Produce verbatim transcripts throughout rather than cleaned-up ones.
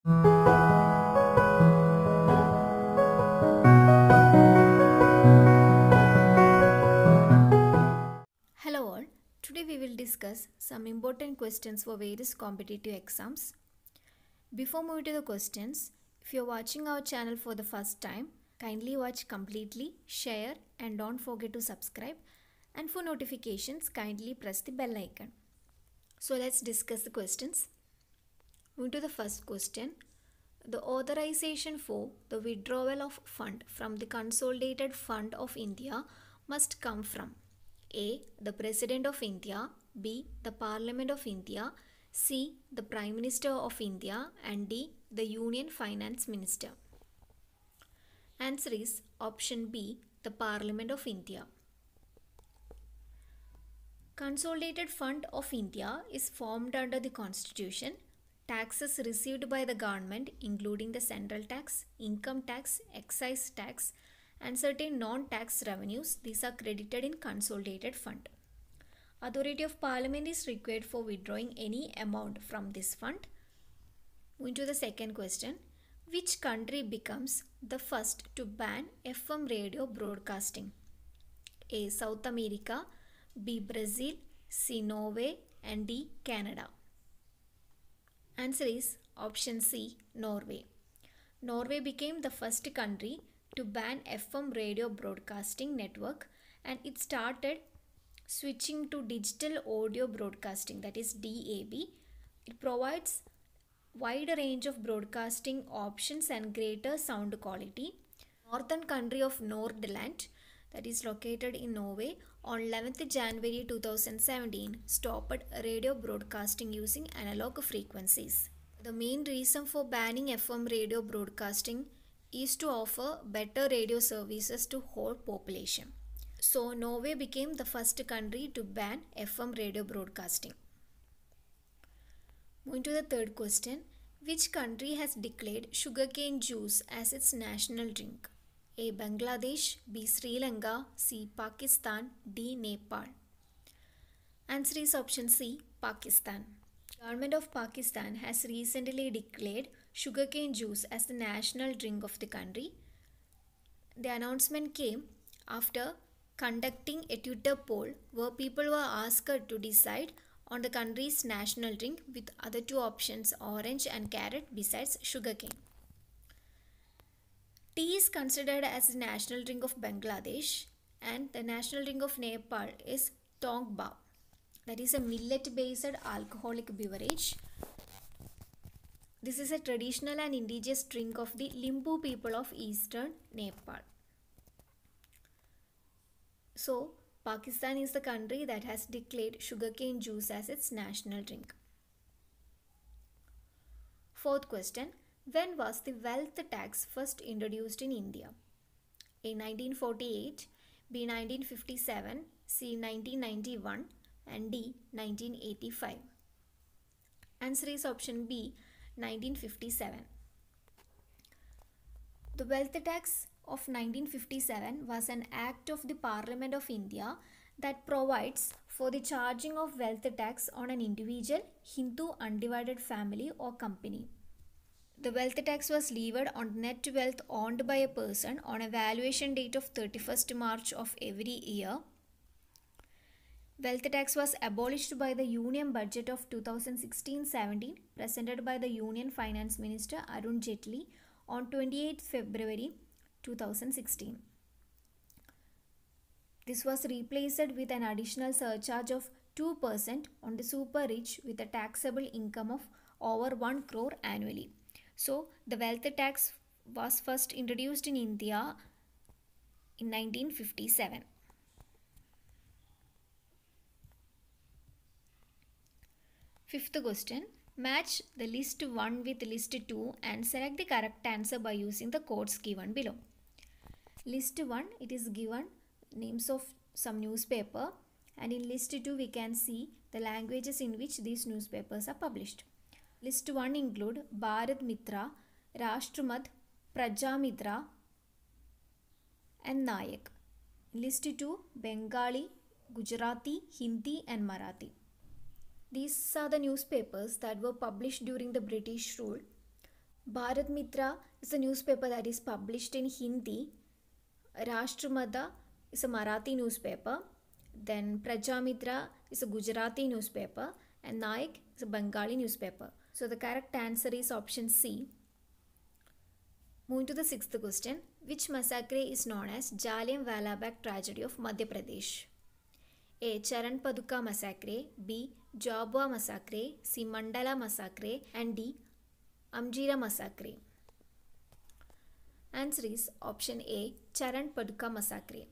Hello all, today we will discuss some important questions for various competitive exams. Before moving to the questions, if you are watching our channel for the first time, kindly watch completely, share and don't forget to subscribe, and for notifications kindly press the bell icon. So let's discuss the questions. Moving to the first question. The authorization for the withdrawal of fund from the Consolidated Fund of India must come from A. The President of India, B. The Parliament of India, C. The Prime Minister of India, and D. The Union Finance Minister. Answer is option B. The Parliament of India. Consolidated Fund of India is formed under the Constitution. Taxes received by the government, including the central tax, income tax, excise tax, and certain non-tax revenues, these are credited in Consolidated Fund. Authority of Parliament is required for withdrawing any amount from this fund. Moving to the second question. Which country becomes the first to ban F M radio broadcasting? A. South America, B. Brazil, C. Norway, and D. Canada. Answer is option C. Norway. Norway became the first country to ban F M radio broadcasting network, and it started switching to digital audio broadcasting, that is D A B. It provides wide range of broadcasting options and greater sound quality. Northern country of Nordland, that is located in Norway, on eleventh January two thousand seventeen stopped radio broadcasting using analog frequencies. The main reason for banning F M radio broadcasting is to offer better radio services to whole population. So Norway became the first country to ban F M radio broadcasting. Moving to the third question. Which country has declared sugarcane juice as its national drink? A. Bangladesh, B. Sri Lanka, C. Pakistan, D. Nepal. Answer is option C. Pakistan. Government of Pakistan has recently declared sugarcane juice as the national drink of the country. The announcement came after conducting a Twitter poll where people were asked to decide on the country's national drink with other two options, orange and carrot, besides sugarcane. Tea is considered as the national drink of Bangladesh, and the national drink of Nepal is Tongba. That is a millet-based alcoholic beverage. This is a traditional and indigenous drink of the Limbu people of eastern Nepal. So, Pakistan is the country that has declared sugarcane juice as its national drink. Fourth question. When was the wealth tax first introduced in India? A. nineteen forty-eight, B. nineteen fifty-seven, C. nineteen ninety-one, and D. nineteen eighty-five. Answer is option B. nineteen fifty-seven. The wealth tax of nineteen fifty-seven was an act of the Parliament of India that provides for the charging of wealth tax on an individual, Hindu undivided family or company. The wealth tax was levied on net wealth owned by a person on a valuation date of thirty-first March of every year. Wealth tax was abolished by the Union Budget of two thousand sixteen seventeen presented by the Union Finance Minister Arun Jaitley on twenty-eighth February two thousand sixteen. This was replaced with an additional surcharge of two percent on the super rich with a taxable income of over one crore annually. So, the wealth tax was first introduced in India in nineteen fifty-seven. Fifth question. Match the list one with list two and select the correct answer by using the codes given below. List one, it is given names of some newspaper, and in list two we can see the languages in which these newspapers are published. List one include Bharat Mitra, Rashtramat, Prajamitra, and Nayak. List two Bengali, Gujarati, Hindi, and Marathi. These are the newspapers that were published during the British rule. Bharat Mitra is a newspaper that is published in Hindi. Rashtramadha is a Marathi newspaper. Then Prajamitra is a Gujarati newspaper. And Naik is a Bengali newspaper. So the correct answer is option C. Moving to the sixth question. Which massacre is known as Jallianwala Bagh tragedy of Madhya Pradesh? A. Charan Paduka massacre. B. Jabwa massacre. C. Mandala massacre. And D. Amjira massacre. Answer is option A. Charan Paduka massacre.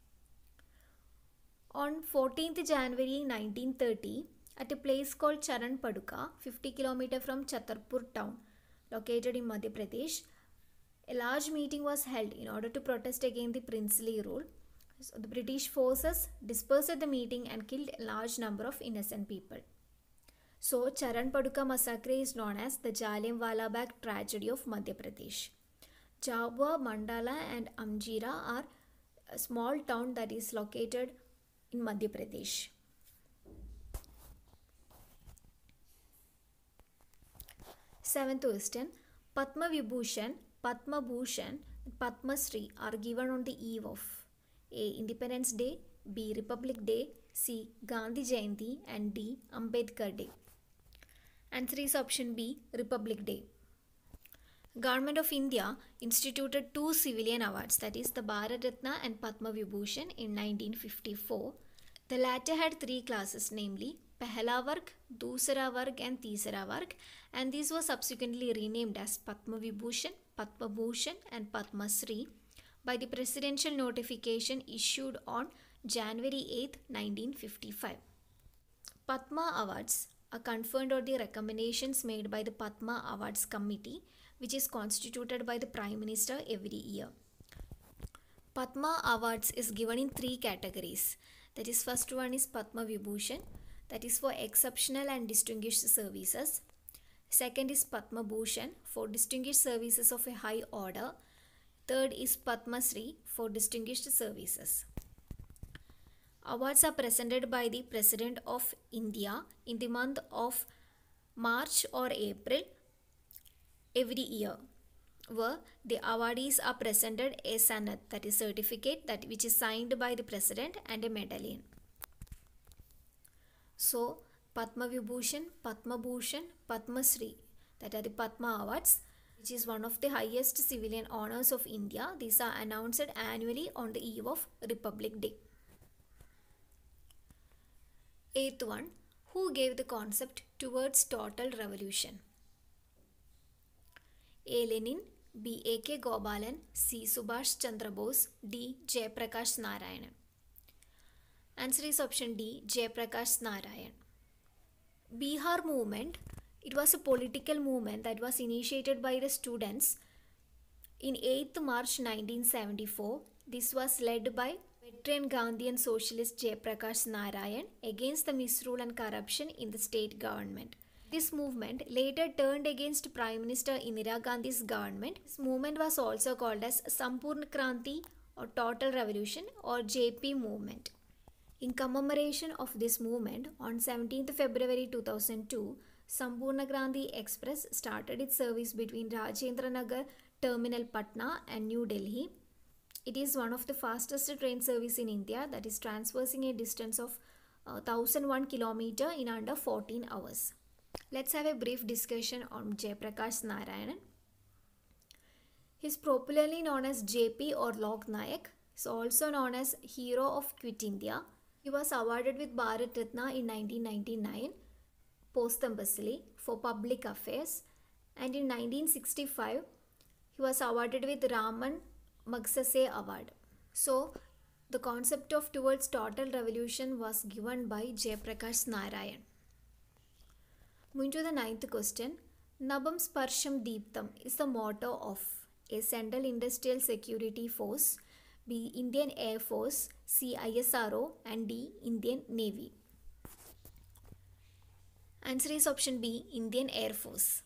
On fourteenth January nineteen thirty, at a place called Charan Paduka, fifty kilometers from Chhatarpur town, located in Madhya Pradesh, a large meeting was held in order to protest against the princely rule. So the British forces dispersed the meeting and killed a large number of innocent people. So Charan Paduka massacre is known as the Jallianwala Bagh tragedy of Madhya Pradesh. Jabwa, Mandala and Amjira are a small town that is located in Madhya Pradesh. Seventh question. Padma Vibhushan, Padma Bhushan and Padma Shri are given on the eve of A. Independence Day, B. Republic Day, C. Gandhi Jayanti and D. Ambedkar Day. Answer is option B. Republic Day. Government of India instituted two civilian awards, that is the Bharat Ratna and Padma Vibhushan, in nineteen fifty-four. The latter had three classes, namely Pehla Varg, Dusra Varg and Teesra Varg, and these were subsequently renamed as Padma Vibhushan, Padma Bhushan and Padma Shri by the presidential notification issued on January eighth, nineteen fifty-five. Padma Awards are conferred on the recommendations made by the Padma Awards Committee, which is constituted by the Prime Minister every year. Padma Awards is given in three categories. That is, first one is Padma Vibhushan, that is for exceptional and distinguished services. Second is Padma Bhushan, for distinguished services of a high order. Third is Padma Shri, for distinguished services. Awards are presented by the President of India in the month of March or April every year, where the awardees are presented a sanad, that is certificate, that which is signed by the President, and a medallion. So Padma Vibhushan, Padma Bhushan, Padma Shri, that are the Padma Awards, which is one of the highest civilian honors of India. These are announced annually on the eve of Republic Day. Eighth one. Who gave the concept towards total revolution? A. Lenin, B. A K Gopalan, C. Subhash Chandra Bose, D. Jayaprakash Narayan. Answer is option D. Jayaprakash Narayan. Bihar movement, it was a political movement that was initiated by the students in eighth March nineteen seventy-four. This was led by veteran Gandhian socialist Jayaprakash Narayan against the misrule and corruption in the state government. This movement later turned against Prime Minister Indira Gandhi's government. This movement was also called as Sampurna Kranti or Total Revolution or J P movement. In commemoration of this movement, on seventeenth February two thousand two, Sampurna Kranti Express started its service between Rajendra Nagar Terminal Patna and New Delhi. It is one of the fastest train service in India, that is traversing a distance of uh, one thousand one kilometers in under fourteen hours. Let's have a brief discussion on Jayaprakash Narayan. He is popularly known as J P or Lok Nayak. He is also known as Hero of Quit India. He was awarded with Bharat Ratna in nineteen ninety-nine posthumously for public affairs, and in nineteen sixty-five he was awarded with Raman Magsaysay Award. So the concept of towards total revolution was given by Jayaprakash Narayan. Moving to the ninth question. Nabam Sparsham Deeptam is the motto of A. Central Industrial Security Force, B. Indian Air Force, C. I S R O and D. Indian Navy. Answer is option B. Indian Air Force.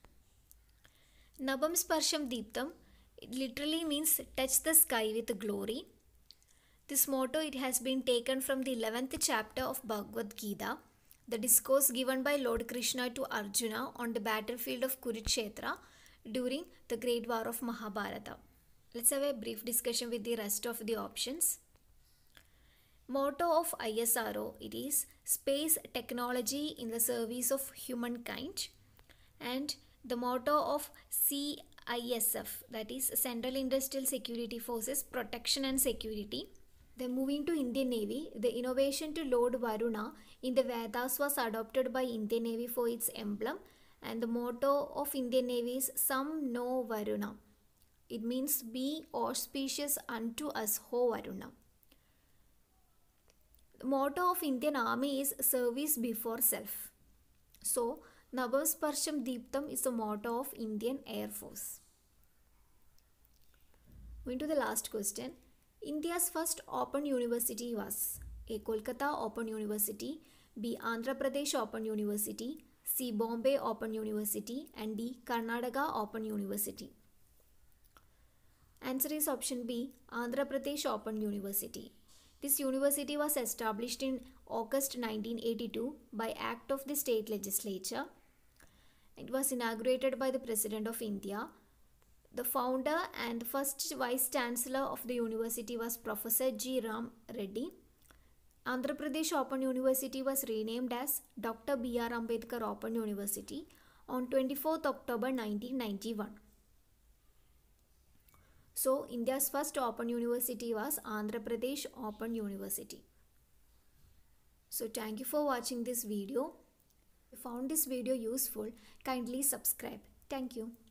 Nabam Sparsham Deeptam, it literally means touch the sky with glory. This motto, it has been taken from the eleventh chapter of Bhagavad Gita, the discourse given by Lord Krishna to Arjuna on the battlefield of Kurukshetra during the Great War of Mahabharata. Let's have a brief discussion with the rest of the options. Motto of I S R O, it is Space Technology in the Service of Humankind. And the motto of C I S F, that is Central Industrial Security Forces, Protection and Security. Then moving to Indian Navy, the innovation to load Varuna in the Vedas was adopted by Indian Navy for its emblem, and the motto of Indian Navy is Sam No Varuna. It means be auspicious unto us, ho Varuna. The motto of Indian Army is service before self. So, Navasparsham Deeptam is the motto of Indian Air Force. Going to the last question. India's first open university was A. Kolkata Open University, B. Andhra Pradesh Open University, C. Bombay Open University, and D. Karnataka Open University. Answer is option B, Andhra Pradesh Open University. This university was established in August nineteen eighty-two by Act of the State Legislature. It was inaugurated by the President of India. The founder and first Vice Chancellor of the university was Professor G. Ram Reddy. Andhra Pradesh Open University was renamed as Doctor B R Ambedkar Open University on twenty-fourth October nineteen ninety-one. So, India's first Open University was Andhra Pradesh Open University. So, thank you for watching this video. If you found this video useful, kindly subscribe. Thank you.